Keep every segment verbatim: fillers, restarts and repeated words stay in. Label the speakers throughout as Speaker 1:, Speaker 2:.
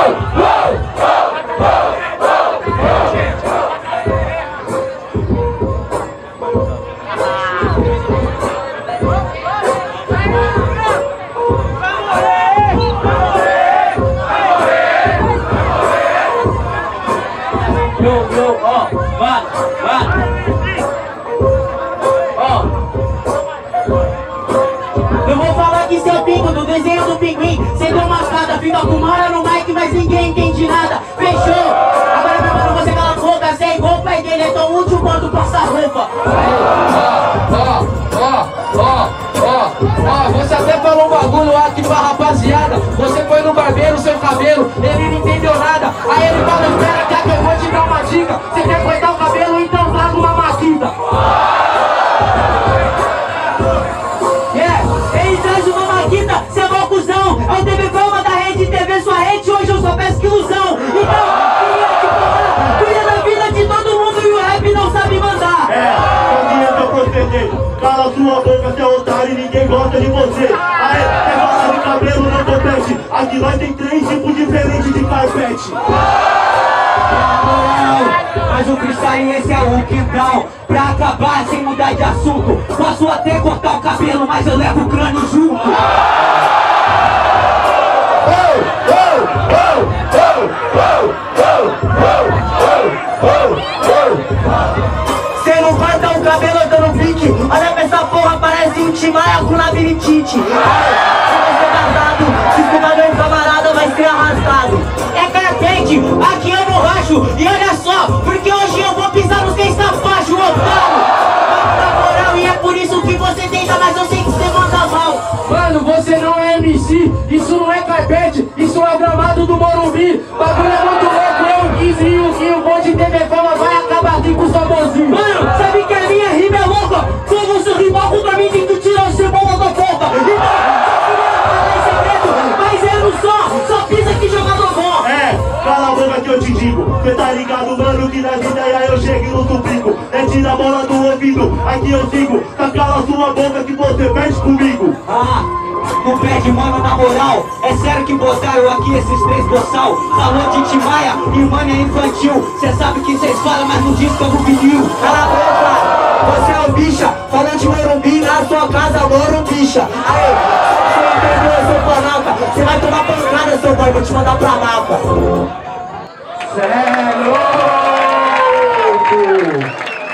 Speaker 1: Fica com mora no mic, mas ninguém entende nada. Fechou? Agora meu mano, você cala a boca. Você é igual o pai dele, é tão útil quanto passar-roupa.
Speaker 2: Ó, ó, ó, ó, ó, você até falou um bagulho aqui pra rapaziada. Você foi no barbeiro, seu cabelo, ele não entendeu nada. Aí ele fala, espera cá que eu vou te dar uma dica. Você quer cortar o cabelo, então traga uma maquita. É, ele traz uma maquita, você é mau cuzão. É o T V Fama da rede, T V sua rede, hoje eu só peço que ilusão. Então, queria te falar, cuida da vida de todo mundo e o rap não sabe mandar.
Speaker 3: É, não adianta proceder, cala sua boca, seu otário, e ninguém gosta de você. Aê, quer falar de cabelo, não compete. Aqui nós tem três tipos diferentes de carpete.
Speaker 1: Mas o freestyle esse é o quintal. Pra acabar sem mudar de assunto, posso até cortar o cabelo, mas eu levo o crânio junto. Cê não corta o cabelo, eu tô no pique. Olha pra essa porra, parece um Timaya com labirintite. Se você casado, se escutar meu camarada vai ser arrastado. É carpete, aqui eu não racho. E olha só, porque hoje eu vou pisar nos que está baixo, otário. Na moral, e é por isso que você tenta, mas eu sei que você manda mal.
Speaker 2: Mano, você não é M C, isso não é carpete, isso é gramado do Morumbi. Bagulho é muito louco, eu, o Kinze e o Guinho, o bonde de T V Fama vai acabar aqui com os famosinhos. Mano, sabe que a minha rima é louca? Como você rimar contra mim, tem que tirar o cebola da boca. Mas eu não sou, só pisa que jogador bom.
Speaker 3: É, cala a boca que eu te digo. Cê tá ligado, mano, que nas ideias eu chego no tubico. É tira a bola do ouvido, aqui eu sigo. Tá cala sua boca que você perde comigo.
Speaker 1: Ah, não pede, mano, na moral. É sério que botaram aqui esses três boçal. Falou de Timaya e mania infantil. Cê sabe que cês falam, mas não diz como vinil. Cala a boca, você é o bicha. Falando de Morumbi, na sua casa, Morumbicha. Aê, você entendeu, seu planalca. Cê vai tomar pancada, seu boy, vou te mandar pra malca.
Speaker 3: Cê é louco!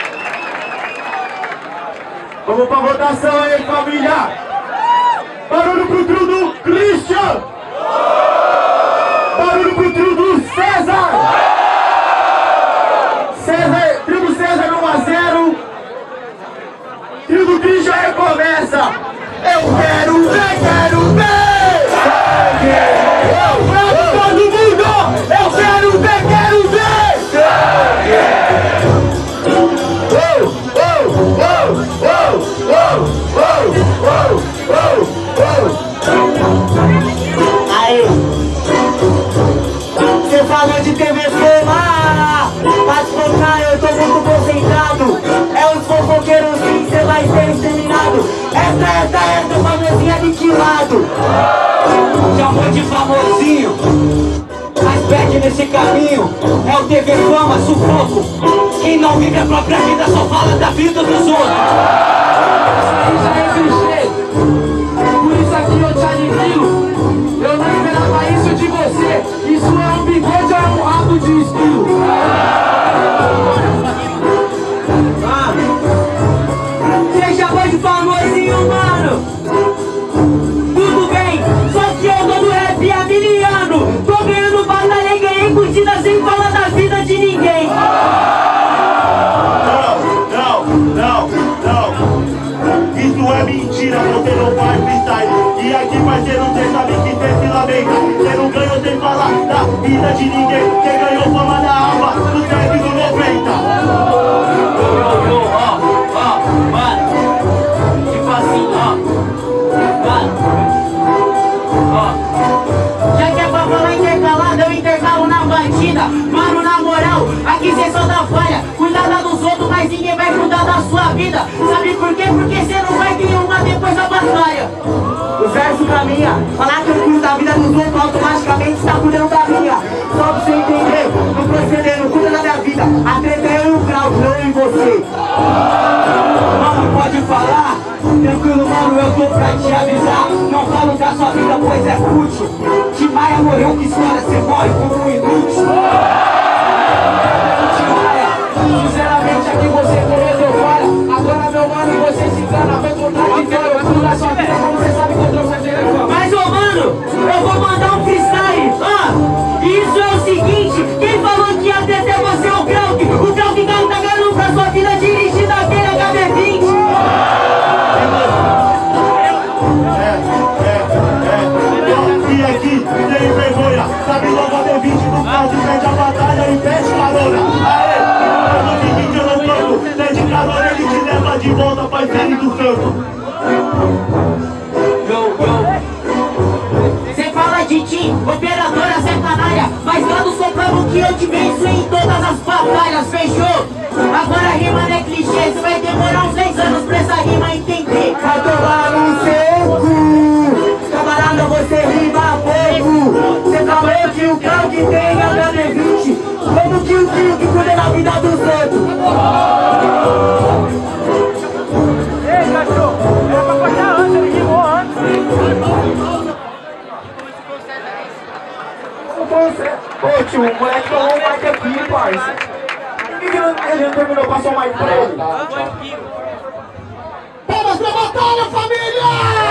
Speaker 3: Vamos pra votação aí, família! Barulho pro trio do Cristian! Barulho pro trio do César! César, trio do César um a zero. Trio do Cristian recomeça! Eu quero ver, quero ver! Eu quero todo mundo! Eu quero ver, quero ver! Oh, oh, oh, oh, oh, oh, oh, oh.
Speaker 1: Aí, você falou de T V Fama, mas focar eu tô muito concentrado. É os fofoqueiros sim, cê vai ser exterminado. Essa, essa, essa, famosinha aniquilado. Chamou de famosinho, mas perde nesse caminho. É o T V Fama, sufoco. Quem não vive a própria vida só fala da vida dos outros. Isso aí já é clichê. Por isso aqui eu te aniquilo. Eu não esperava isso de você. Isso é um bigode ou é um rabo de esquilo? Ah, você chamou de famosinho, mano. Tudo bem, só que eu tô no rap há mil anos. Tô ganhando batalha e ganhei curtida sem falar da vida de ninguém.
Speaker 3: Não, não, não. Isso é mentira, você não faz freestyle. E aqui, parceiro, cê sabe que cê se lamenta. Cê não ganhou sem falar da vida de ninguém. Cê ganhou fama da alma do século noventa.
Speaker 1: Ó, ó, mano. Tipo assim, ó. Mano. Ó. Já que é pra falar intercalado, eu intercalo na batida. Mano, na moral, aqui cê só dá falha. Cuidado dos outros, mas ninguém vai cuidar da sua vida. Sabe por quê? Porque cê não vai ter uma depois da batalha. O verso caminha, falar que eu cuido da vida dos outros automaticamente está cuidando da minha. é fútil. Tim Maia morreu, que história, você morre como um inútil. Tim Maia, sinceramente aqui você cometeu falha. Agora meu mano, você se engana, foi Contrate, velho. Tudo na sua vida, como você sabe, control seu telefone. Mas ô mano, eu vou mandar um freestyle. Ah, isso é o seguinte, quem falou que ia ter até você é o Krauk? O Krauk tá ganhando pra sua vida dirigindo aquele H B vinte.
Speaker 3: E aqui, tem vergonha, sabe logo a D vinte no carro, pede a batalha e pede carona. Aê, eu não fiquei que eu não canto, pede carona, ele te leva de volta pra Espírito Santo.
Speaker 1: Cê fala de ti, operadora cê canalha, mas lá no soprano que eu te venço em todas as batalhas, fechou? Agora a rima não é clichê, cê vai demorar uns dez anos pra essa rima entender. Vai tomar no seu cu, camarada, você rima pouco. Cê falou que o carro que tem H D vinte, como que o tio que cuida da vida dos outros?
Speaker 4: Ei, cachorro, era pra cortar antes, ele rimou antes.
Speaker 3: Ô tio, o moleque tomou um mic aqui, parça. Por que ele não terminou, passou o mic pra ele? Palmas pra batalha, família!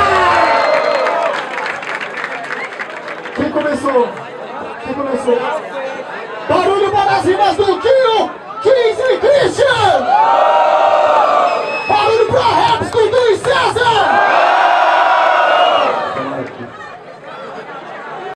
Speaker 3: Quem começou? Quem começou? Barulho para as rimas do Guinho, Kinze e Cristian! Barulho pra Araps, Dudu e César!